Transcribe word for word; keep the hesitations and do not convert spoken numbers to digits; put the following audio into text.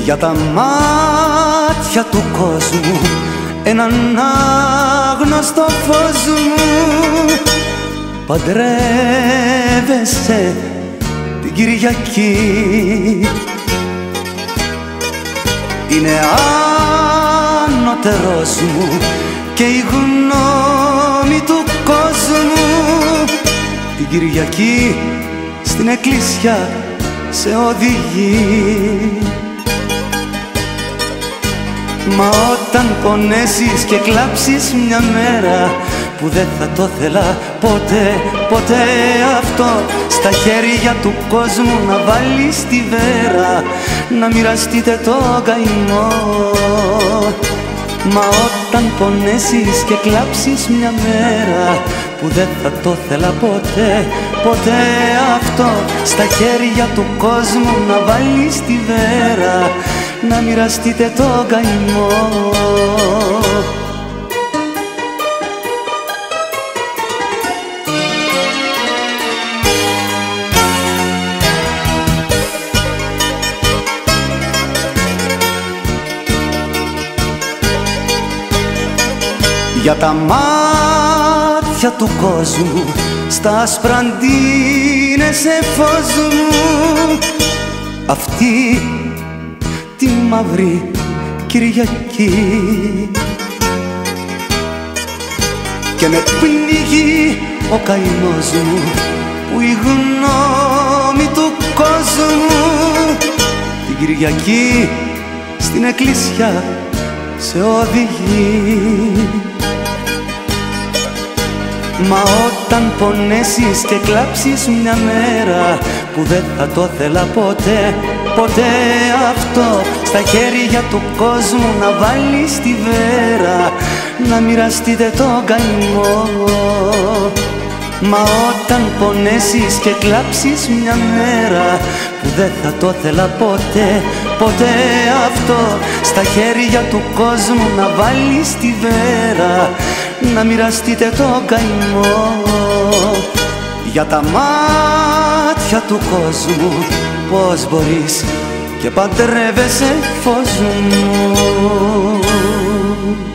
Για τα μάτια του κόσμου έναν άγνωστο φως μου, παντρεύεσαι την Κυριακή. Είναι ανώτερός μου και η γνώμη του κόσμου, την Κυριακή στην εκκλησιά σε οδηγεί. Μα όταν πονέσεις και κλάψεις μια μέρα που δεν θα το θέλα ποτέ, ποτέ αυτό, στα χέρια του κόσμου να βάλεις τη βέρα, να μοιραστείτε το καημό. Μα όταν πονέσεις και κλάψεις μια μέρα που δεν θα το θέλα ποτέ, ποτέ αυτό, στα χέρια του κόσμου να βάλεις τη βέρα, να μοιραστείτε το καημό. Για τα μάτια του κόσμου στα άσπρα ντύνεσαι φως μου, αυτή τη μαύρη Κυριακή. Και με πνίγει ο καημός μου που η γνώμη του κόσμου, την Κυριακή στην εκκλησιά σε οδηγεί. Μα όταν πονέσεις και κλάψεις μια μέρα που δεν θα το θέλα ποτέ, ποτέ αυτό, στα χέρια του κόσμου να βάλεις τη βέρα, να μοιραστείτε το καημό. Μα όταν πονέσεις και κλάψεις μια μέρα που δεν θα το θέλα ποτέ, ποτέ αυτό, στα χέρια του κόσμου να βάλεις τη βέρα, να μοιραστείτε το καημό. Για τα μάτια του κόσμου πώς μπορείς και παντρεύεσαι φως μου.